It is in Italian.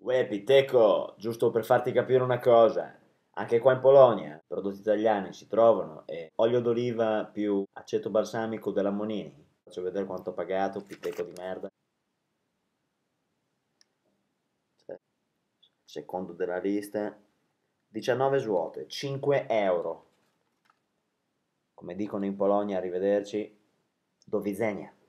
Uè, Piteco, giusto per farti capire una cosa, anche qua in Polonia prodotti italiani si trovano e olio d'oliva più aceto balsamico della Monini. Faccio vedere quanto ho pagato, Piteco di merda. Secondo della lista, 19 svuote, 5 euro. Come dicono in Polonia, arrivederci, do widzenia.